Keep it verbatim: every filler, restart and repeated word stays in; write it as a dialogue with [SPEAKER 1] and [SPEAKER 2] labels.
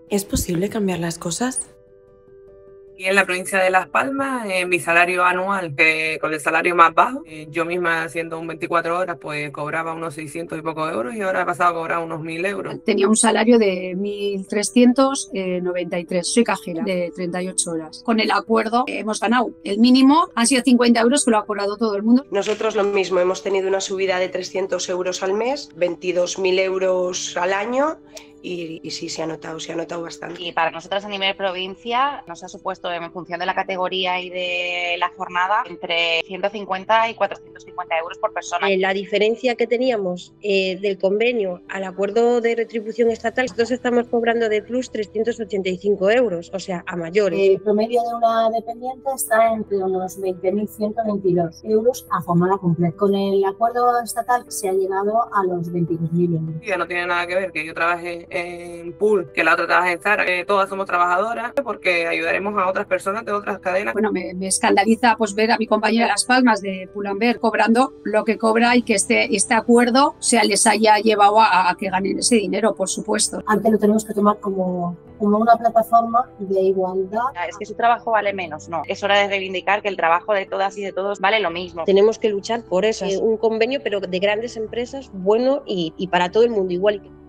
[SPEAKER 1] ¿Es posible cambiar las cosas?
[SPEAKER 2] Y en la provincia de Las Palmas, eh, mi salario anual, que con el salario más bajo, eh, yo misma haciendo un veinticuatro horas, pues cobraba unos seiscientos y pocos euros y ahora he pasado a cobrar unos mil euros.
[SPEAKER 3] Tenía un salario de mil trescientos noventa y tres. Soy cajera de treinta y ocho horas. Con el acuerdo eh, hemos ganado. El mínimo han sido cincuenta euros, que lo ha cobrado todo el mundo.
[SPEAKER 4] Nosotros lo mismo, hemos tenido una subida de trescientos euros al mes, veintidós mil euros al año. Y, y sí, se ha notado, se ha notado bastante.
[SPEAKER 5] Y para nosotros a nivel provincia nos ha supuesto, en función de la categoría y de la jornada, entre ciento cincuenta y cuatrocientos cincuenta euros por persona.
[SPEAKER 6] Eh, la diferencia que teníamos eh, del convenio al acuerdo de retribución estatal, nosotros estamos cobrando de plus trescientos ochenta y cinco euros, o sea, a mayores.
[SPEAKER 7] El promedio de una dependiente está entre unos veinte mil ciento veintidós euros a jornada completa. Con el acuerdo estatal se ha llegado a los veintidós mil euros.
[SPEAKER 2] Ya no tiene nada que ver que yo trabaje en Pool, que la otra trabaja en Zara, que todas somos trabajadoras, porque ayudaremos a otras personas de otras cadenas.
[SPEAKER 3] Bueno, me, me escandaliza pues ver a mi compañera de Las Palmas de Pull&Bear cobrando lo que cobra y que este, este acuerdo se les haya llevado a, a que ganen ese dinero, por supuesto.
[SPEAKER 7] Antes lo tenemos que tomar como, como una plataforma de igualdad.
[SPEAKER 5] Es que su trabajo vale menos, no. Es hora de reivindicar que el trabajo de todas y de todos vale lo mismo.
[SPEAKER 6] Tenemos que luchar por eso, un convenio pero de grandes empresas bueno y, y para todo el mundo igual.